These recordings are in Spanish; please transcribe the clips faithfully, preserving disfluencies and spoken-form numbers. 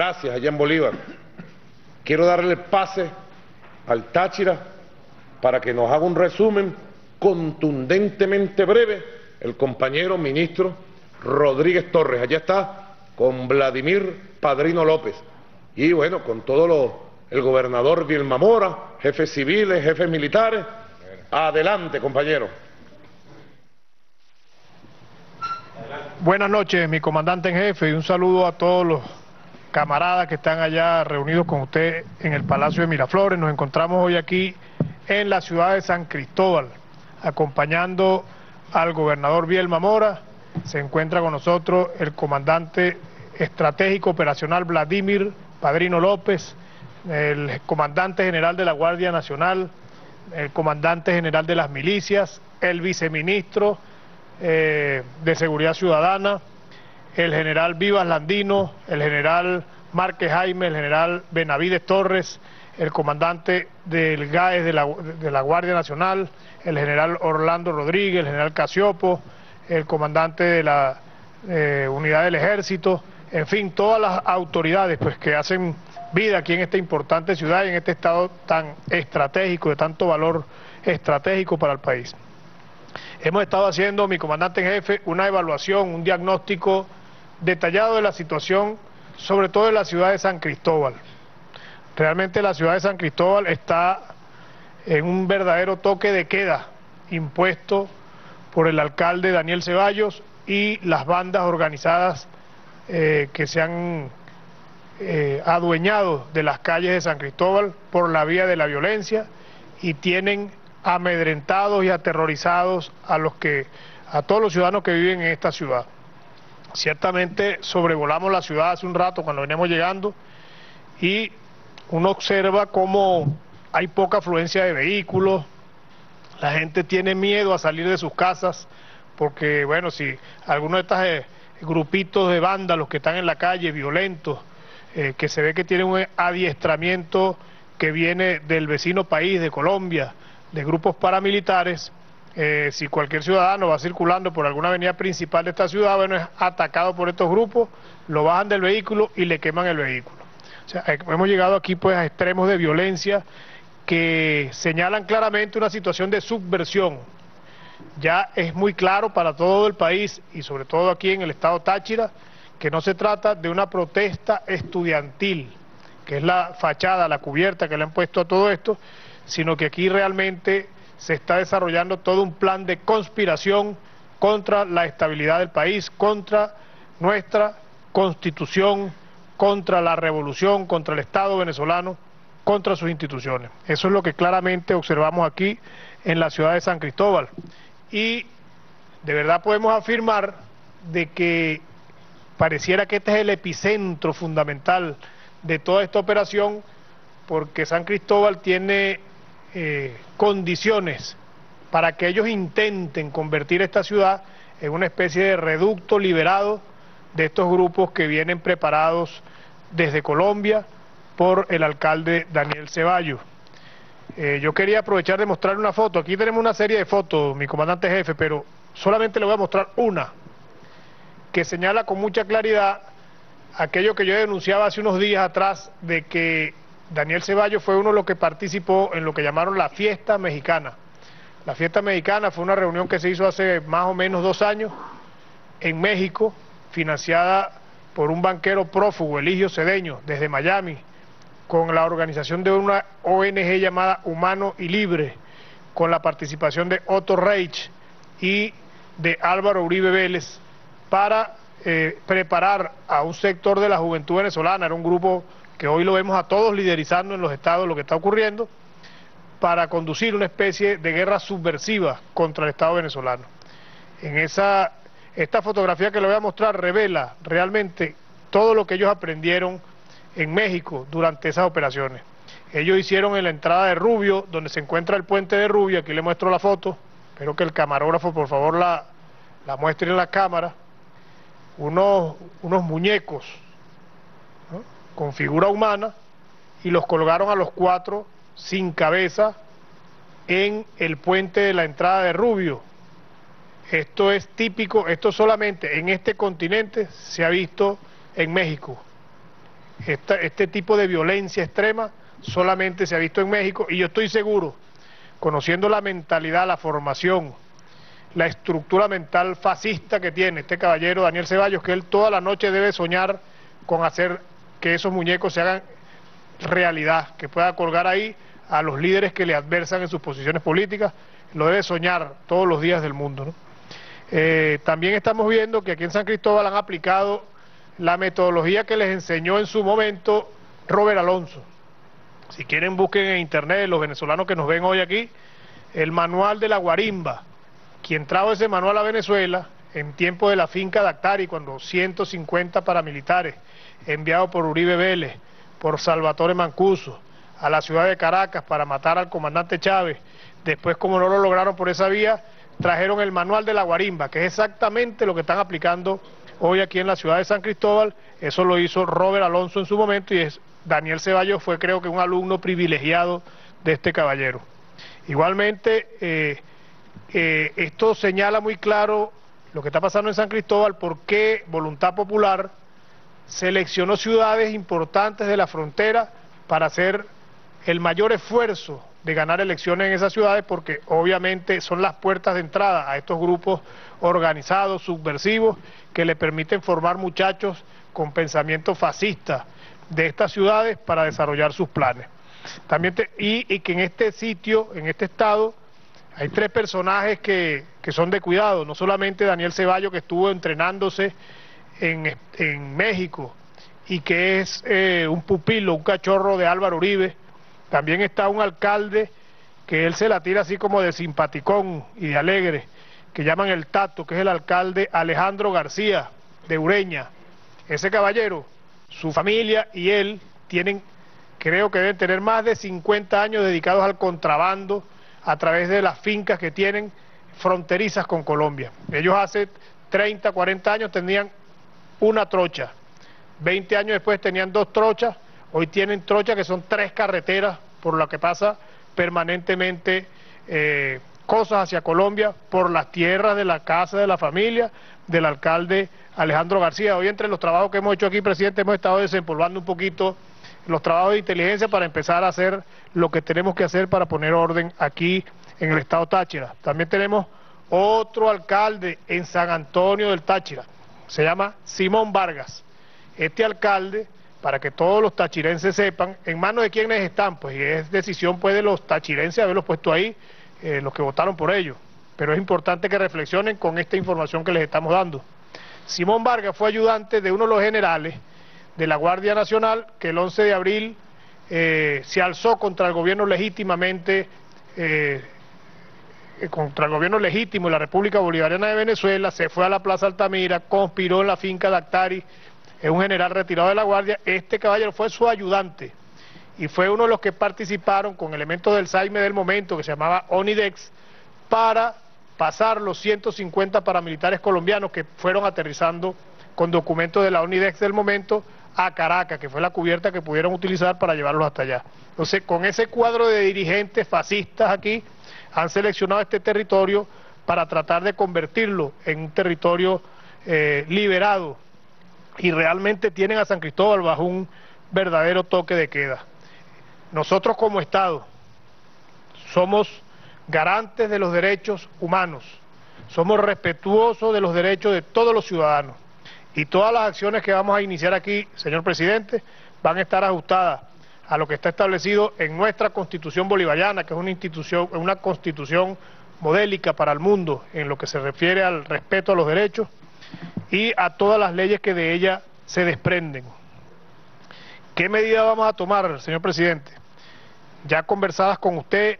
Gracias, allá en Bolívar. Quiero darle el pase al Táchira para que nos haga un resumen contundentemente breve el compañero ministro Rodríguez Torres. Allá está con Vladimir Padrino López. Y bueno, con todo lo, el gobernador Vilma Mora, jefes civiles, jefes militares. Adelante, compañero. Buenas noches, mi comandante en jefe, y un saludo a todos los camaradas que están allá reunidos con usted en el Palacio de Miraflores. Nos encontramos hoy aquí en la ciudad de San Cristóbal, acompañando al gobernador Vilma Mora. Se encuentra con nosotros el comandante estratégico operacional Vladimir Padrino López, el comandante general de la Guardia Nacional, el comandante general de las milicias, el viceministro eh, de Seguridad Ciudadana, el general Vivas Landino, el general Márquez Jaime, el general Benavides Torres, el comandante del G A E S de la, de la Guardia Nacional, el general Orlando Rodríguez, el general Casiopo, el comandante de la eh, unidad del Ejército, en fin, todas las autoridades pues que hacen vida aquí en esta importante ciudad y en este estado tan estratégico, de tanto valor estratégico para el país. Hemos estado haciendo, mi comandante en jefe, una evaluación, un diagnóstico detallado de la situación, sobre todo en la ciudad de San Cristóbal. Realmente la ciudad de San Cristóbal está en un verdadero toque de queda impuesto por el alcalde Daniel Ceballos y las bandas organizadas eh, que se han eh, adueñado de las calles de San Cristóbal por la vía de la violencia y tienen amedrentados y aterrorizados a los que a todos los ciudadanos que viven en esta ciudad. Ciertamente sobrevolamos la ciudad hace un rato cuando veníamos llegando y uno observa cómo hay poca afluencia de vehículos, la gente tiene miedo a salir de sus casas porque, bueno, si algunos de estos eh, grupitos de vándalos que están en la calle, violentos, eh, que se ve que tienen un adiestramiento que viene del vecino país, de Colombia, de grupos paramilitares, eh, si cualquier ciudadano va circulando por alguna avenida principal de esta ciudad, bueno, es atacado por estos grupos, lo bajan del vehículo y le queman el vehículo. O sea, hemos llegado aquí pues a extremos de violencia que señalan claramente una situación de subversión. Ya es muy claro para todo el país y sobre todo aquí en el estado Táchira que no se trata de una protesta estudiantil, que es la fachada, la cubierta que le han puesto a todo esto, sino que aquí realmente se está desarrollando todo un plan de conspiración contra la estabilidad del país, contra nuestra Constitución, contra la revolución, contra el Estado venezolano, contra sus instituciones. Eso es lo que claramente observamos aquí en la ciudad de San Cristóbal. Y de verdad podemos afirmar de que pareciera que este es el epicentro fundamental de toda esta operación, porque San Cristóbal tiene eh, condiciones para que ellos intenten convertir esta ciudad en una especie de reducto liberado de estos grupos que vienen preparados desde Colombia por el alcalde Daniel Ceballos. Eh, yo quería aprovechar de mostrar una foto. Aquí tenemos una serie de fotos, mi comandante jefe, pero solamente le voy a mostrar una que señala con mucha claridad aquello que yo denunciaba hace unos días atrás, de que Daniel Ceballos fue uno de los que participó en lo que llamaron la fiesta mexicana. La fiesta mexicana fue una reunión que se hizo hace más o menos dos años en México, financiada por un banquero prófugo, Eligio Cedeño, desde Miami, con la organización de una O N G llamada Humano y Libre, con la participación de Otto Reich y de Álvaro Uribe Vélez, para eh, preparar a un sector de la juventud venezolana. Era un grupo que hoy lo vemos a todos liderizando en los estados lo que está ocurriendo, para conducir una especie de guerra subversiva contra el Estado venezolano. En esa, esta fotografía que le voy a mostrar revela realmente todo lo que ellos aprendieron en México durante esas operaciones. Ellos hicieron en la entrada de Rubio, donde se encuentra el puente de Rubio, aquí le muestro la foto, espero que el camarógrafo por favor la, la muestre en la cámara, unos, unos muñecos, ¿no?, con figura humana, y los colgaron a los cuatro sin cabeza en el puente de la entrada de Rubio. Esto es típico, esto solamente en este continente se ha visto en México. Esta, este tipo de violencia extrema solamente se ha visto en México, y yo estoy seguro, conociendo la mentalidad, la formación, la estructura mental fascista que tiene este caballero Daniel Ceballos, que él toda la noche debe soñar con hacer que esos muñecos se hagan realidad, que pueda colgar ahí a los líderes que le adversan en sus posiciones políticas, lo debe soñar todos los días del mundo, ¿no? Eh, también estamos viendo que aquí en San Cristóbal han aplicado la metodología que les enseñó en su momento Robert Alonso. Si quieren, busquen en internet, los venezolanos que nos ven hoy aquí, el manual de la guarimba. Quien trajo ese manual a Venezuela en tiempo de la finca Dactari, cuando ciento cincuenta paramilitares enviados por Uribe Vélez, por Salvatore Mancuso, a la ciudad de Caracas para matar al comandante Chávez, después, como no lo lograron por esa vía, trajeron el manual de la guarimba, que es exactamente lo que están aplicando hoy aquí en la ciudad de San Cristóbal. Eso lo hizo Robert Alonso en su momento, y es Daniel Ceballos fue, creo que, un alumno privilegiado de este caballero. Igualmente, eh, eh, esto señala muy claro lo que está pasando en San Cristóbal, por qué Voluntad Popular seleccionó ciudades importantes de la frontera para hacer el mayor esfuerzo de ganar elecciones en esas ciudades, porque obviamente son las puertas de entrada a estos grupos organizados, subversivos, que le permiten formar muchachos con pensamiento fascista de estas ciudades para desarrollar sus planes. También te, y, y que en este sitio, en este estado, hay tres personajes que, que son de cuidado, no solamente Daniel Ceballos, que estuvo entrenándose en, en México y que es eh, un pupilo, un cachorro de Álvaro Uribe. También está un alcalde que él se la tira así como de simpaticón y de alegre, que llaman el Tato, que es el alcalde Alejandro García de Ureña. Ese caballero, su familia y él tienen, creo que deben tener más de cincuenta años dedicados al contrabando a través de las fincas que tienen fronterizas con Colombia. Ellos hace treinta, cuarenta años tenían una trocha, veinte años después tenían dos trochas, hoy tienen trochas que son tres carreteras, por lo que pasa permanentemente eh, cosas hacia Colombia por las tierras de la casa de la familia del alcalde Alejandro García. Hoy, entre los trabajos que hemos hecho aquí, presidente, hemos estado desempolvando un poquito los trabajos de inteligencia para empezar a hacer lo que tenemos que hacer para poner orden aquí en el estado Táchira. También tenemos otro alcalde en San Antonio del Táchira, se llama Simón Vargas. Este alcalde, para que todos los tachirenses sepan, en manos de quiénes están, pues, y es decisión pues de los tachirenses haberlos puesto ahí, eh, los que votaron por ellos, pero es importante que reflexionen con esta información que les estamos dando. Simón Vargas fue ayudante de uno de los generales de la Guardia Nacional que el once de abril eh, se alzó contra el gobierno legítimamente, eh, contra el gobierno legítimo de la República Bolivariana de Venezuela, se fue a la Plaza Altamira, conspiró en la finca Dactari, es un general retirado de la Guardia. Este caballero fue su ayudante y fue uno de los que participaron con elementos del SAIME del momento, que se llamaba ONIDEX, para pasar los ciento cincuenta paramilitares colombianos que fueron aterrizando con documentos de la ONIDEX del momento a Caracas, que fue la cubierta que pudieron utilizar para llevarlos hasta allá. Entonces, con ese cuadro de dirigentes fascistas aquí, han seleccionado este territorio para tratar de convertirlo en un territorio eh, liberado, y realmente tienen a San Cristóbal bajo un verdadero toque de queda. Nosotros, como Estado, somos garantes de los derechos humanos, somos respetuosos de los derechos de todos los ciudadanos, y todas las acciones que vamos a iniciar aquí, señor presidente, van a estar ajustadas a lo que está establecido en nuestra Constitución bolivariana, que es una institución, una constitución modélica para el mundo en lo que se refiere al respeto a los derechos y a todas las leyes que de ella se desprenden. ¿Qué medidas vamos a tomar, señor presidente? Ya conversadas con usted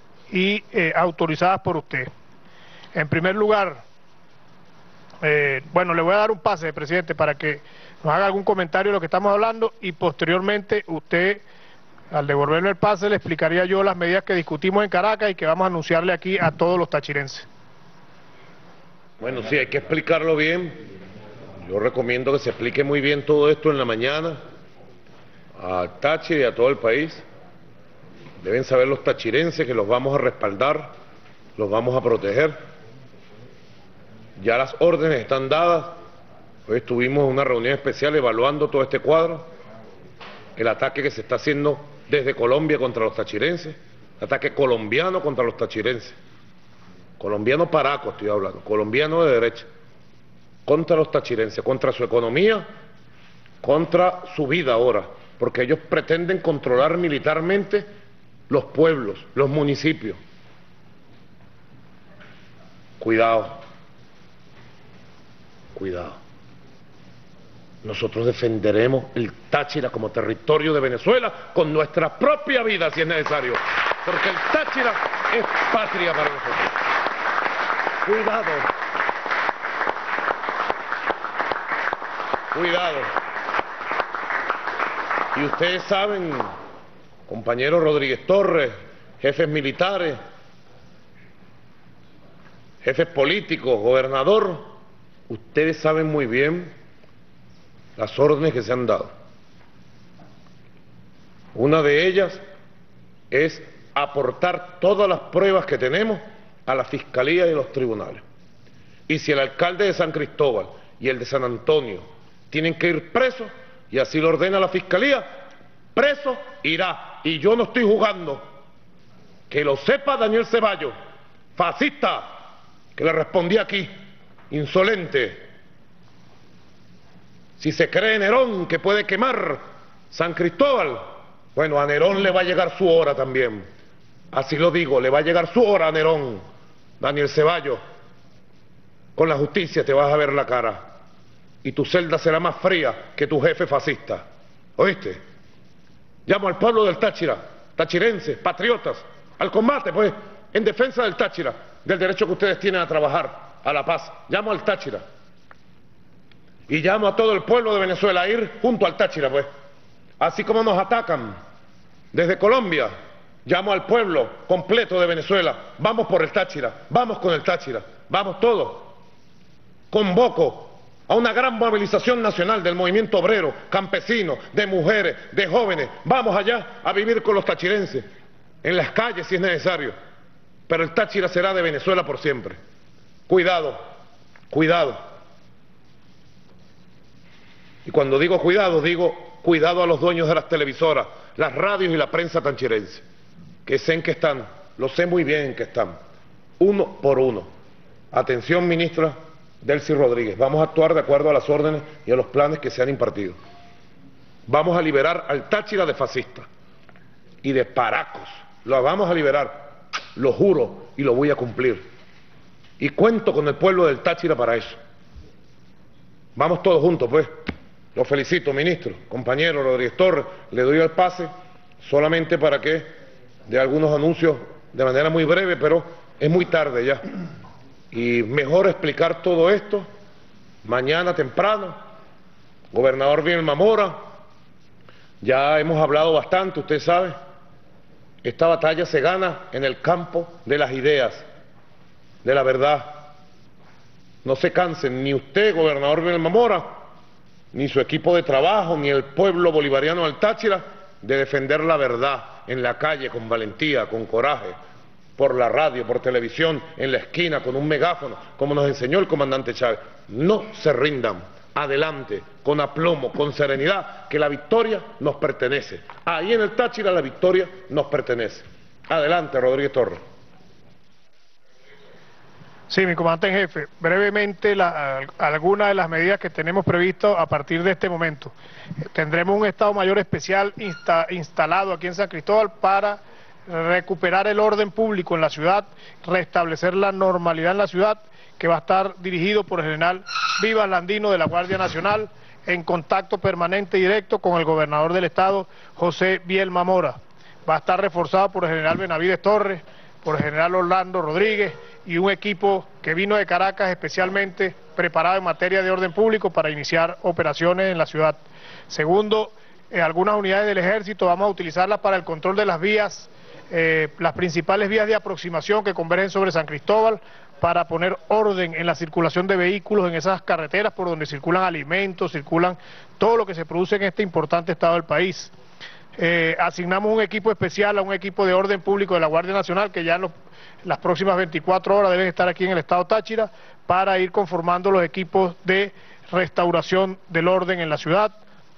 y eh, autorizadas por usted. En primer lugar, eh, bueno, le voy a dar un pase, presidente, para que nos haga algún comentario de lo que estamos hablando, y posteriormente usted, al devolverme el pase, le explicaría yo las medidas que discutimos en Caracas y que vamos a anunciarle aquí a todos los tachirenses. Bueno, sí, hay que explicarlo bien. Yo recomiendo que se explique muy bien todo esto en la mañana a Táchira y a todo el país. Deben saber los tachirenses que los vamos a respaldar, los vamos a proteger. Ya las órdenes están dadas. Hoy estuvimos en una reunión especial evaluando todo este cuadro el ataque que se está haciendo desde Colombia contra los tachirenses, ataque colombiano contra los tachirenses, colombiano paraco estoy hablando, colombiano de derecha, contra los tachirenses, contra su economía, contra su vida ahora, porque ellos pretenden controlar militarmente los pueblos, los municipios. Cuidado, cuidado. Nosotros defenderemos el Táchira como territorio de Venezuela con nuestra propia vida si es necesario, porque el Táchira es patria para nosotros. Cuidado. Cuidado. Y ustedes saben, compañero Rodríguez Torres, jefes militares, jefes políticos, gobernador, ustedes saben muy bien las órdenes que se han dado. Una de ellas es aportar todas las pruebas que tenemos a la Fiscalía y a los tribunales. Y si el alcalde de San Cristóbal y el de San Antonio tienen que ir presos, y así lo ordena la Fiscalía, preso irá. Y yo no estoy jugando. Que lo sepa Daniel Ceballos, fascista, que le respondí aquí, insolente. Si se cree Nerón que puede quemar San Cristóbal, bueno, a Nerón le va a llegar su hora también. Así lo digo, le va a llegar su hora a Nerón, Daniel Ceballos. Con la justicia te vas a ver la cara. Y tu celda será más fría que tu jefe fascista. ¿Oíste? Llamo al pueblo del Táchira, tachirenses, patriotas, al combate, pues, en defensa del Táchira, del derecho que ustedes tienen a trabajar, a la paz. Llamo al Táchira. Y llamo a todo el pueblo de Venezuela a ir junto al Táchira, pues. Así como nos atacan desde Colombia, llamo al pueblo completo de Venezuela. Vamos por el Táchira, vamos con el Táchira, vamos todos. Convoco a una gran movilización nacional del movimiento obrero, campesino, de mujeres, de jóvenes. Vamos allá a vivir con los tachirenses, en las calles si es necesario. Pero el Táchira será de Venezuela por siempre. Cuidado, cuidado. Y cuando digo cuidado, digo cuidado a los dueños de las televisoras, las radios y la prensa tachirense, que sé en qué están, lo sé muy bien en qué están, uno por uno. Atención, ministra Delcy Rodríguez, vamos a actuar de acuerdo a las órdenes y a los planes que se han impartido. Vamos a liberar al Táchira de fascistas y de paracos, lo vamos a liberar, lo juro y lo voy a cumplir. Y cuento con el pueblo del Táchira para eso. Vamos todos juntos, pues. Lo felicito, ministro, compañero Rodríguez Torres, le doy el pase solamente para que dé algunos anuncios de manera muy breve, pero es muy tarde ya. Y mejor explicar todo esto mañana temprano. Gobernador Vilma Mora, ya hemos hablado bastante, usted sabe, esta batalla se gana en el campo de las ideas, de la verdad. No se cansen, ni usted, gobernador Vilma Mora, ni su equipo de trabajo, ni el pueblo bolivariano del Táchira, de defender la verdad en la calle con valentía, con coraje, por la radio, por televisión, en la esquina, con un megáfono, como nos enseñó el comandante Chávez. No se rindan, adelante, con aplomo, con serenidad, que la victoria nos pertenece. Ahí en el Táchira la victoria nos pertenece. Adelante, Rodríguez Torres. Sí, mi comandante en jefe, brevemente la, algunas de las medidas que tenemos previsto a partir de este momento. Tendremos un Estado Mayor especial insta, instalado aquí en San Cristóbal para recuperar el orden público en la ciudad, restablecer la normalidad en la ciudad, que va a estar dirigido por el general Vivas Landino de la Guardia Nacional, en contacto permanente y directo con el gobernador del Estado, José Vielma Mora. Va a estar reforzado por el general Benavides Torres, por el general Orlando Rodríguez y un equipo que vino de Caracas especialmente preparado en materia de orden público para iniciar operaciones en la ciudad. Segundo, eh, algunas unidades del ejército vamos a utilizarlas para el control de las vías, eh, las principales vías de aproximación que convergen sobre San Cristóbal, para poner orden en la circulación de vehículos en esas carreteras por donde circulan alimentos, circulan todo lo que se produce en este importante estado del país. Eh, asignamos un equipo especial a un equipo de orden público de la Guardia Nacional que ya en los, las próximas veinticuatro horas deben estar aquí en el estado Táchira para ir conformando los equipos de restauración del orden en la ciudad.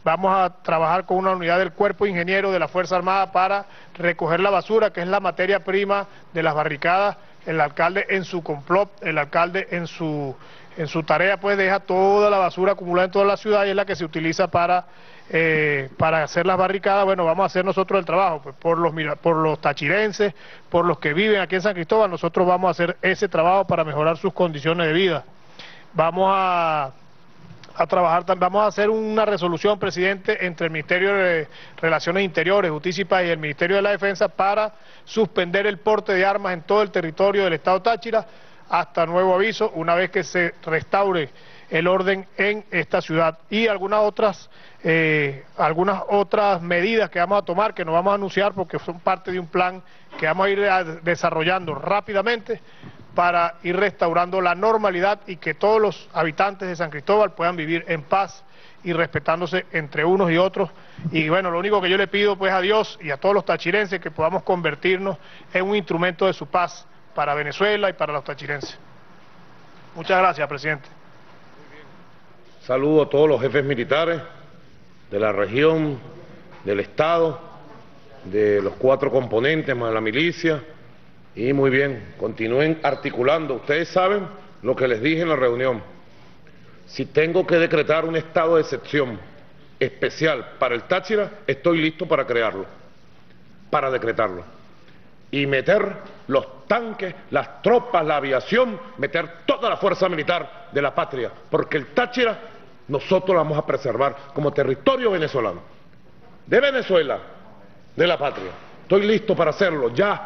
vamos a trabajar con una unidad del Cuerpo Ingeniero de la Fuerza Armada para recoger la basura, que es la materia prima de las barricadas. El alcalde en su complot, el alcalde en su, en su tarea, pues deja toda la basura acumulada en toda la ciudad y es la que se utiliza para, eh, para hacer las barricadas. Bueno, vamos a hacer nosotros el trabajo, pues, por los, por los tachirenses, por los que viven aquí en San Cristóbal, nosotros vamos a hacer ese trabajo para mejorar sus condiciones de vida. Vamos a... a trabajar, vamos a hacer una resolución, presidente, entre el Ministerio de Relaciones Interiores, Justicia y Paz y el Ministerio de la Defensa para suspender el porte de armas en todo el territorio del Estado Táchira hasta nuevo aviso, una vez que se restaure el orden en esta ciudad. Y algunas otras, eh, algunas otras medidas que vamos a tomar, que nos vamos a anunciar porque son parte de un plan que vamos a ir a desarrollando rápidamente para ir restaurando la normalidad y que todos los habitantes de San Cristóbal puedan vivir en paz y respetándose entre unos y otros. Y bueno, lo único que yo le pido pues a Dios y a todos los tachirenses que podamos convertirnos en un instrumento de su paz para Venezuela y para los tachirenses. Muchas gracias, presidente. Saludo a todos los jefes militares de la región, del Estado, de los cuatro componentes más la milicia. Y muy bien, continúen articulando. Ustedes saben lo que les dije en la reunión. Si tengo que decretar un estado de excepción especial para el Táchira, estoy listo para crearlo, para decretarlo. Y meter los tanques, las tropas, la aviación, meter toda la fuerza militar de la patria, porque el Táchira nosotros lo vamos a preservar como territorio venezolano, de Venezuela, de la patria. Estoy listo para hacerlo, ya.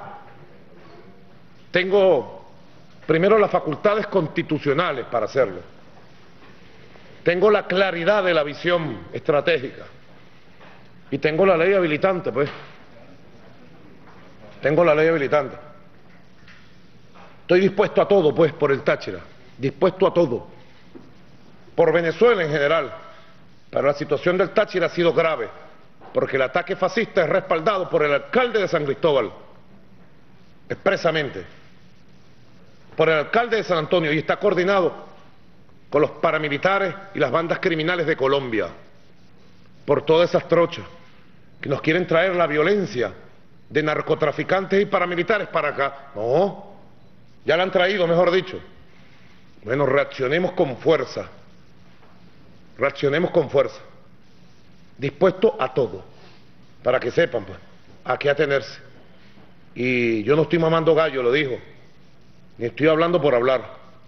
Tengo primero las facultades constitucionales para hacerlo. Tengo la claridad de la visión estratégica. Y tengo la ley habilitante, pues. Tengo la ley habilitante. Estoy dispuesto a todo, pues, por el Táchira. Dispuesto a todo. Por Venezuela en general. Pero la situación del Táchira ha sido grave, porque el ataque fascista es respaldado por el alcalde de San Cristóbal. Expresamente. Por el alcalde de San Antonio, y está coordinado con los paramilitares y las bandas criminales de Colombia, por todas esas trochas que nos quieren traer la violencia de narcotraficantes y paramilitares para acá. No, ya la han traído, mejor dicho. Bueno, reaccionemos con fuerza, reaccionemos con fuerza, dispuesto a todo, para que sepan, pues, a qué atenerse. Y yo no estoy mamando gallo, lo dijo, ni estoy hablando por hablar.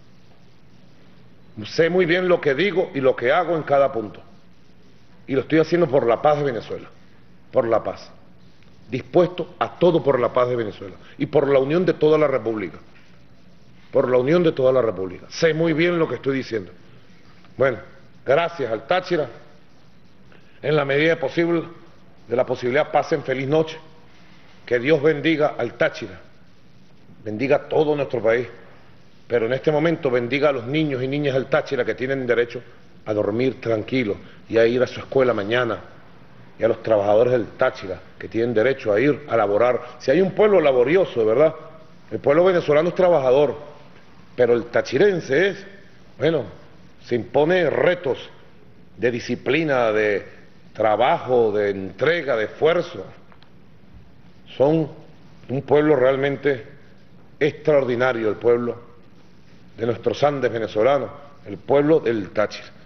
Sé muy bien lo que digo y lo que hago en cada punto. Y lo estoy haciendo por la paz de Venezuela, por la paz. Dispuesto a todo por la paz de Venezuela y por la unión de toda la República. Por la unión de toda la República. Sé muy bien lo que estoy diciendo. Bueno, gracias al Táchira. En la medida posible, de la posibilidad, pasen feliz noche. Que Dios bendiga al Táchira. Bendiga a todo nuestro país, pero en este momento bendiga a los niños y niñas del Táchira que tienen derecho a dormir tranquilos y a ir a su escuela mañana, y a los trabajadores del Táchira que tienen derecho a ir a laborar. Si hay un pueblo laborioso, de verdad, el pueblo venezolano es trabajador, pero el tachirense es, bueno, se impone retos de disciplina, de trabajo, de entrega, de esfuerzo. Son un pueblo realmente extraordinario, el pueblo de nuestros Andes venezolanos, el pueblo del Táchira.